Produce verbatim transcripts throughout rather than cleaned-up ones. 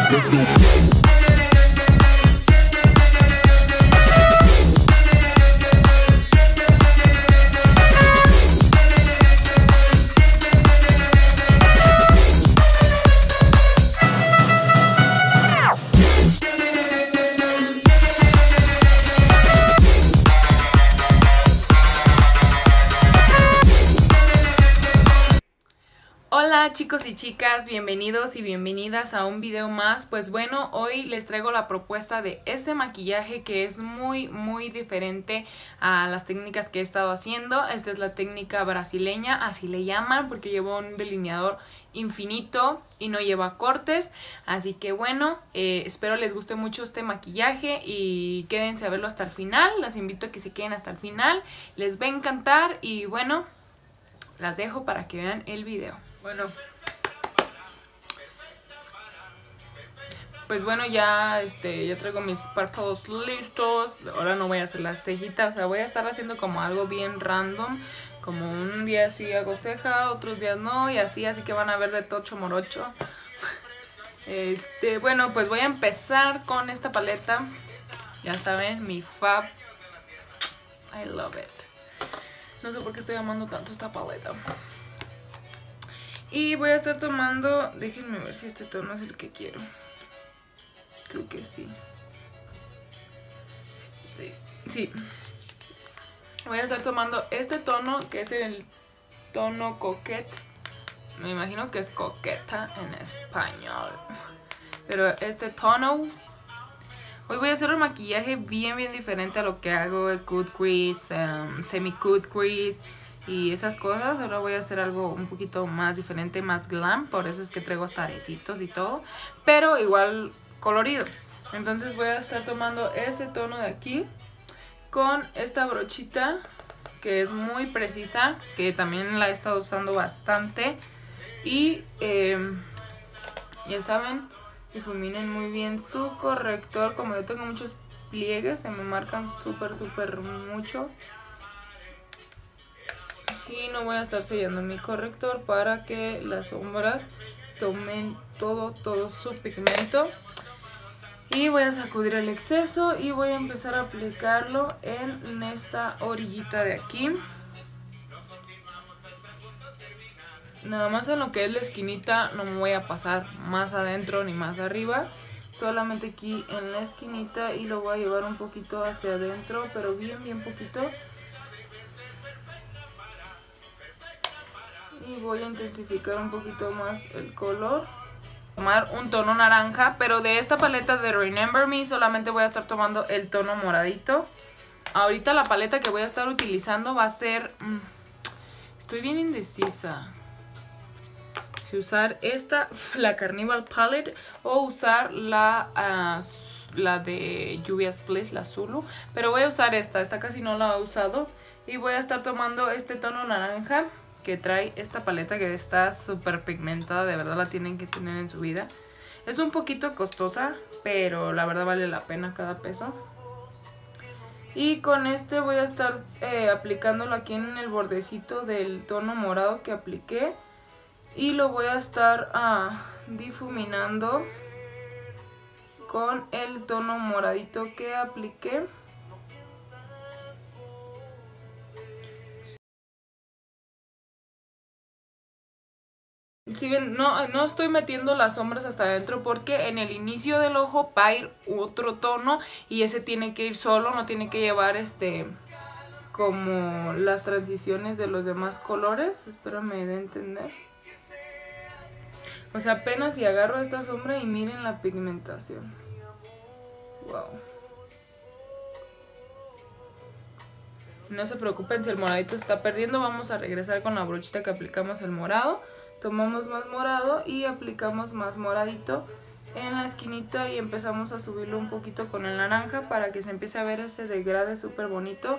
Hola chicos y chicas, bienvenidos y bienvenidas a un video más. Pues bueno, hoy les traigo la propuesta de este maquillaje que es muy muy diferente a las técnicas que he estado haciendo. Esta es la técnica brasileña, así le llaman, porque lleva un delineador infinito y no lleva cortes. Así que bueno, eh, espero les guste mucho este maquillaje y quédense a verlo hasta el final. Las invito a que se queden hasta el final, les va a encantar y bueno, las dejo para que vean el video. Bueno, pues bueno, ya este ya traigo mis párpados listos. Ahora no voy a hacer las cejitas, o sea, voy a estar haciendo como algo bien random. Como un día sí hago ceja, otros días no, y así, así que van a ver de tocho morocho. Este, bueno, pues voy a empezar con esta paleta. Ya saben, mi Fab. I love it. No sé por qué estoy amando tanto esta paleta. Y voy a estar tomando, déjenme ver si este tono es el que quiero. Creo que sí. Sí, sí. Voy a estar tomando este tono, que es el tono coquette. Me imagino que es coqueta en español. Pero este tono. Hoy voy a hacer un maquillaje bien, bien diferente a lo que hago. El cut crease, um, semi cut crease y esas cosas. Ahora voy a hacer algo un poquito más diferente, más glam. Por eso es que traigo hasta aretitos y todo, pero igual colorido. Entonces voy a estar tomando este tono de aquí con esta brochita que es muy precisa, que también la he estado usando bastante. Y eh, ya saben, difuminen muy bien su corrector. Como yo tengo muchos pliegues, se me marcan súper súper mucho. Y no voy a estar sellando mi corrector para que las sombras tomen todo, todo su pigmento. Y voy a sacudir el exceso y voy a empezar a aplicarlo en esta orillita de aquí. Nada más en lo que es la esquinita, no me voy a pasar más adentro ni más arriba. Solamente aquí en la esquinita y lo voy a llevar un poquito hacia adentro, pero bien, bien poquito. Y voy a intensificar un poquito más el color. Tomar un tono naranja, pero de esta paleta de Remember Me solamente voy a estar tomando el tono moradito. Ahorita la paleta que voy a estar utilizando va a ser... Mmm, estoy bien indecisa. Si usar esta, la Carnival Palette, o usar la, uh, la de Lluvias Bliss, la Zulu. Pero voy a usar esta, esta casi no la he usado. Y voy a estar tomando este tono naranja que trae esta paleta, que está súper pigmentada. De verdad la tienen que tener en su vida. Es un poquito costosa, pero la verdad vale la pena cada peso. Y con este voy a estar eh, aplicándolo aquí en el bordecito del tono morado que apliqué. Y lo voy a estar uh, difuminando con el tono moradito que apliqué. Si ven, no, no estoy metiendo las sombras hasta adentro porque en el inicio del ojo va a ir otro tono y ese tiene que ir solo, no tiene que llevar este como las transiciones de los demás colores. Espero me dé a entender. O sea, apenas si agarro esta sombra y miren la pigmentación. Wow. No se preocupen si el moradito se está perdiendo. Vamos a regresar con la brochita que aplicamos el morado. Tomamos más morado y aplicamos más moradito en la esquinita y empezamos a subirlo un poquito con el naranja para que se empiece a ver ese degrade súper bonito.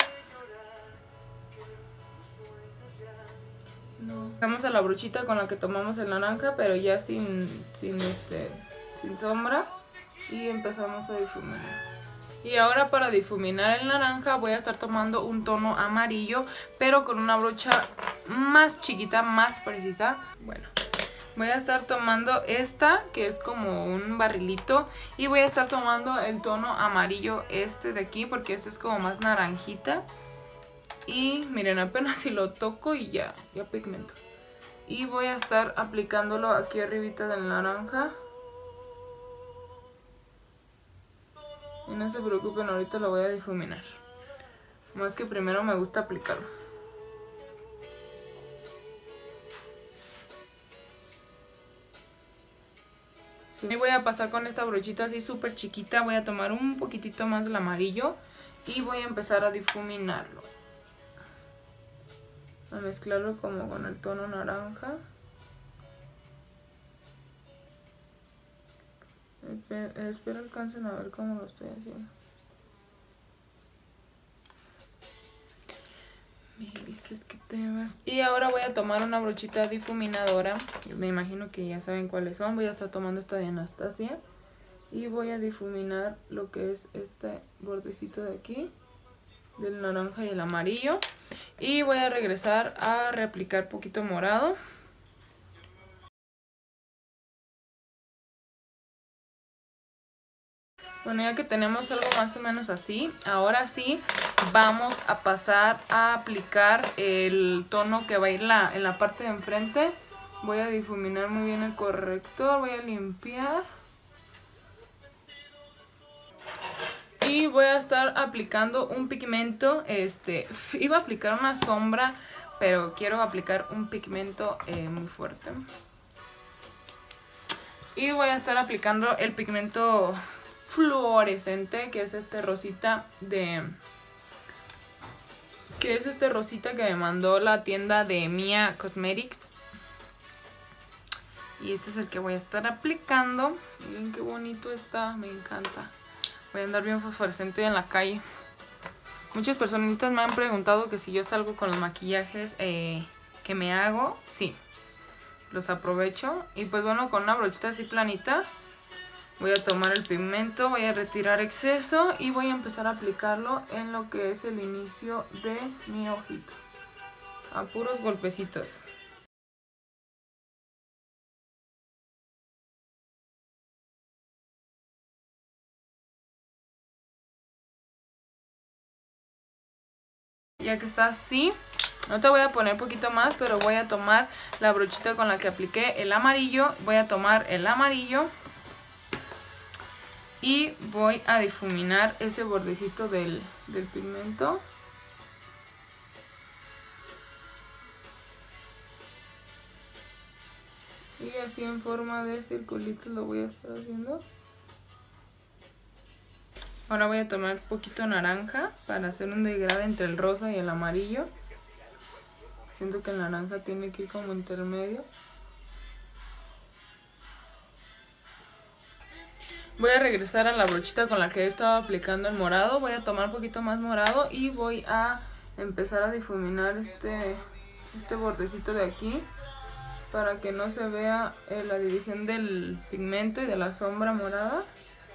No. Vamos a la brochita con la que tomamos el naranja, pero ya sin, sin, este, sin sombra, y empezamos a difuminar. Y ahora para difuminar el naranja voy a estar tomando un tono amarillo, pero con una brocha más chiquita, más precisa. Bueno, Voy a estar tomando esta, que es como un barrilito. Y voy a estar tomando el tono amarillo este de aquí, porque este es como más naranjita. Y miren, apenas si lo toco y ya, ya pigmento. Y voy a estar aplicándolo aquí arribita del naranja. Y no se preocupen, ahorita lo voy a difuminar. Más que primero me gusta aplicarlo. Y voy a pasar con esta brochita así súper chiquita. Voy a tomar un poquitito más del amarillo. Y voy a empezar a difuminarlo. A mezclarlo como con el tono naranja. Espero alcancen a ver cómo lo estoy haciendo. Me dices que te vas. Y ahora voy a tomar una brochita difuminadora. Me imagino que ya saben cuáles son. Voy a estar tomando esta de Anastasia. Y voy a difuminar lo que es este bordecito de aquí, del naranja y el amarillo. Y voy a regresar a reaplicar poquito morado. Bueno, ya que tenemos algo más o menos así, ahora sí vamos a pasar a aplicar el tono que va a ir la, en la parte de enfrente. Voy a difuminar muy bien el corrector, voy a limpiar. Y voy a estar aplicando un pigmento, este, iba a aplicar una sombra, pero quiero aplicar un pigmento eh, muy fuerte. Y voy a estar aplicando el pigmento fluorescente, que es este rosita de... Que es este rosita que me mandó la tienda de Mia Cosmetics. Y este es el que voy a estar aplicando. Miren qué bonito está, me encanta. Voy a andar bien fosforescente en la calle. Muchas personitas me han preguntado que si yo salgo con los maquillajes eh, que me hago. Sí, los aprovecho. Y pues bueno, con una brochita así planita voy a tomar el pigmento, voy a retirar exceso y voy a empezar a aplicarlo en lo que es el inicio de mi ojito. A puros golpecitos. Ya que está así, no te voy a poner poquito más, pero voy a tomar la brochita con la que apliqué el amarillo. Voy a tomar el amarillo y voy a difuminar ese bordecito del, del pigmento. Y así en forma de circulitos lo voy a estar haciendo. Ahora voy a tomar un poquito naranja para hacer un degrade entre el rosa y el amarillo. Siento que el naranja tiene que ir como intermedio. Voy a regresar a la brochita con la que estaba aplicando el morado. Voy a tomar un poquito más morado y voy a empezar a difuminar este, este bordecito de aquí, para que no se vea eh, la división del pigmento y de la sombra morada.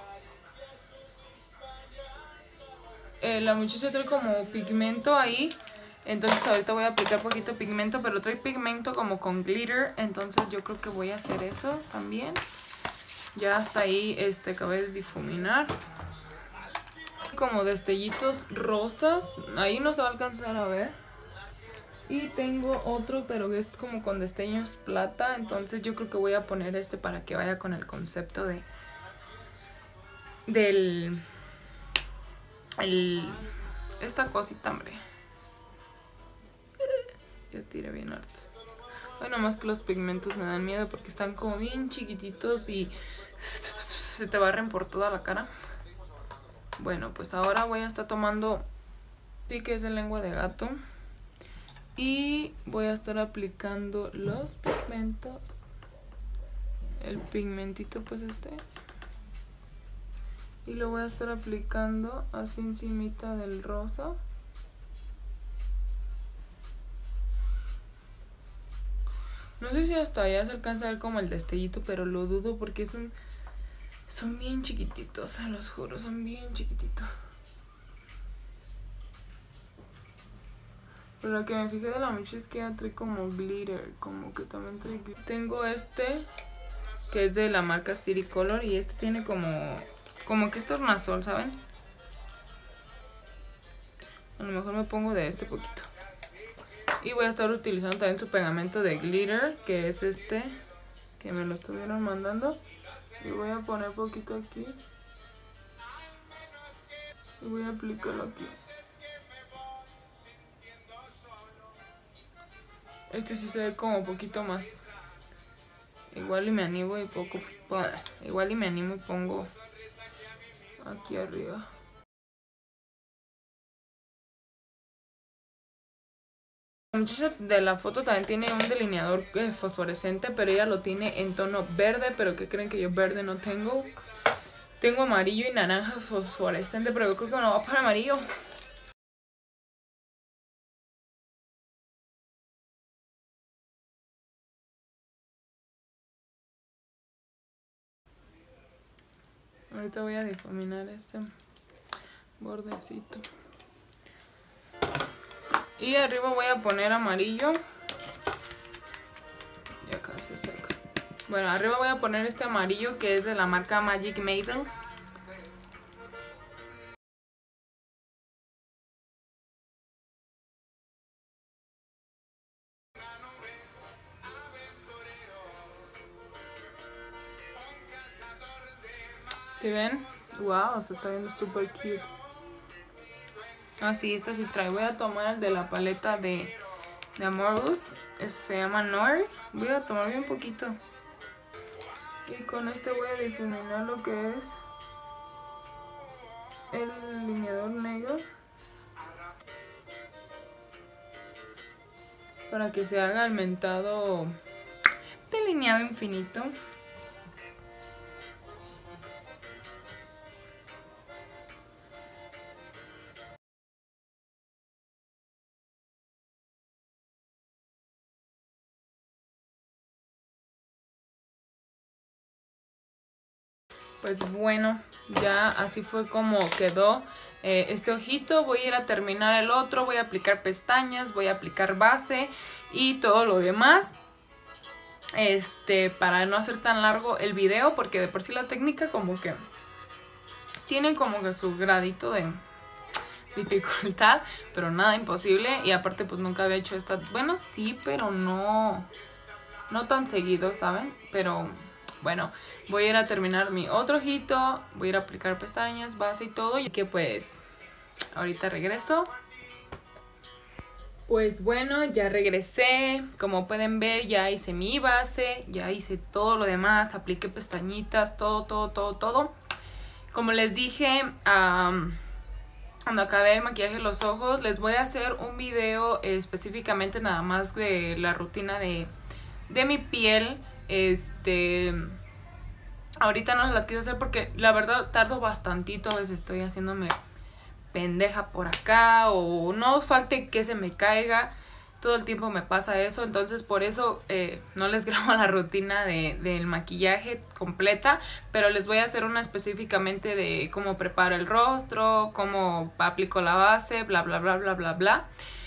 Eh, la muchacha trae como pigmento ahí, entonces ahorita voy a aplicar poquito pigmento, pero trae pigmento como con glitter, entonces yo creo que voy a hacer eso también. Ya hasta ahí este, acabé de difuminar. Como destellitos rosas, ahí no se va a alcanzar a ver. Y tengo otro, pero es como con destellos plata, entonces yo creo que voy a poner este para que vaya con el concepto de... Del... El, esta cosita, hombre. Ya tiré bien hartos. Bueno, más que los pigmentos me dan miedo porque están como bien chiquititos y se te barren por toda la cara. Bueno, pues ahora voy a estar tomando, sí que es de lengua de gato, y voy a estar aplicando los pigmentos. El pigmentito pues este. Y lo voy a estar aplicando así encimita del rosa. No sé si hasta allá se alcanza a ver como el destellito, pero lo dudo porque es un, son bien chiquititos, se los juro, son bien chiquititos. Pero lo que me fijé de la Michi es que ya trae como glitter, como que también trae glitter. Tengo este, que es de la marca City Color, y este tiene como, como que es tornasol, ¿saben? A lo mejor me pongo de este poquito. Y voy a estar utilizando también su pegamento de glitter, que es este, que me lo estuvieron mandando. Y voy a poner poquito aquí. Y voy a aplicarlo aquí. Este sí se ve como un poquito más. Igual y me animo y poco. Igual y me animo y pongo aquí arriba. La muchacha de la foto también tiene un delineador fosforescente, pero ella lo tiene en tono verde. Pero ¿qué creen? Que yo verde no tengo. Tengo amarillo y naranja fosforescente, pero yo creo que no va para amarillo. Ahorita voy a difuminar este bordecito. Y arriba voy a poner amarillo. Ya casi se seca. Bueno, arriba voy a poner este amarillo que es de la marca Magic Maybell. ¿Sí ven? Wow, se está viendo súper cute. Ah, sí, esta sí trae. Voy a tomar el de la paleta de, de Amorous. Se llama Nor. Voy a tomar bien poquito. Y con este voy a difuminar lo que es el delineador negro. Para que se haga el mentado delineado infinito. Pues bueno, ya así fue como quedó eh, este ojito. Voy a ir a terminar el otro, voy a aplicar pestañas, voy a aplicar base y todo lo demás. Este, para no hacer tan largo el video, porque de por sí la técnica como que tiene como que su gradito de dificultad, pero nada imposible. Y aparte pues nunca había hecho esta, bueno sí, pero no, no tan seguido, ¿saben? Pero... bueno, voy a ir a terminar mi otro ojito, voy a ir a aplicar pestañas, base y todo. Y que pues ahorita regreso. Pues bueno, ya regresé. Como pueden ver, ya hice mi base, ya hice todo lo demás. Apliqué pestañitas, todo, todo, todo, todo. Como les dije, um, cuando acabé el maquillaje de los ojos, les voy a hacer un video eh, específicamente nada más de la rutina de, de mi piel. Este, ahorita no se las quise hacer porque la verdad tardo bastantito. A veces estoy haciéndome pendeja por acá o no falte que se me caiga. Todo el tiempo me pasa eso, entonces por eso eh, no les grabo la rutina de, del maquillaje completa, pero les voy a hacer una específicamente de cómo preparo el rostro, cómo aplico la base, bla bla bla bla bla bla.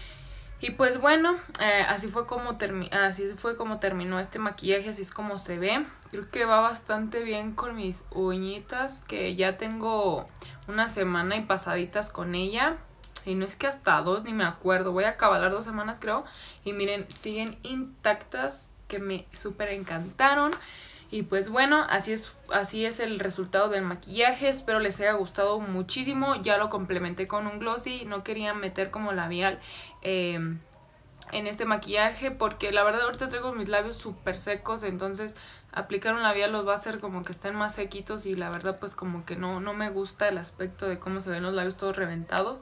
Y pues bueno, eh, así fue como termi así fue como terminó este maquillaje, así es como se ve. Creo que va bastante bien con mis uñitas, que ya tengo una semana y pasaditas con ella. Y no es que hasta dos, ni me acuerdo. Voy a acabar las dos semanas creo. Y miren, siguen intactas, que me súper encantaron. Y pues bueno, así es, así es el resultado del maquillaje. Espero les haya gustado muchísimo. Ya lo complementé con un glossy. No quería meter como labial eh, en este maquillaje, porque la verdad ahorita traigo mis labios súper secos. Entonces aplicar un labial los va a hacer como que estén más sequitos. Y la verdad pues como que no, no me gusta el aspecto de cómo se ven los labios todos reventados.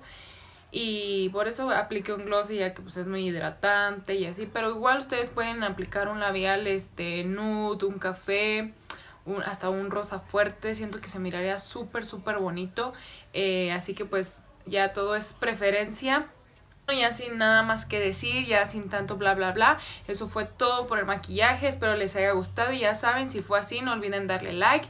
Y por eso apliqué un glossy, ya que pues es muy hidratante y así. Pero igual ustedes pueden aplicar un labial este nude, un café, un, hasta un rosa fuerte. Siento que se miraría súper súper bonito. Eh, así que pues ya todo es preferencia. Ya sin nada más que decir, ya sin tanto bla bla bla. Eso fue todo por el maquillaje. Espero les haya gustado y ya saben, si fue así no olviden darle like,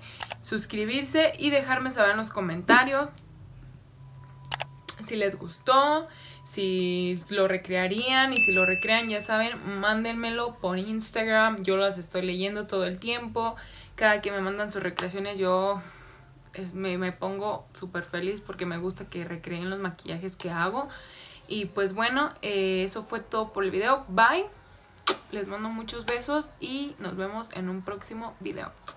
suscribirse y dejarme saber en los comentarios si les gustó, si lo recrearían, y si lo recrean, ya saben, mándenmelo por Instagram. Yo las estoy leyendo todo el tiempo. Cada que me mandan sus recreaciones yo es, me, me pongo súper feliz porque me gusta que recreen los maquillajes que hago. Y pues bueno, eh, eso fue todo por el video. Bye. Les mando muchos besos y nos vemos en un próximo video.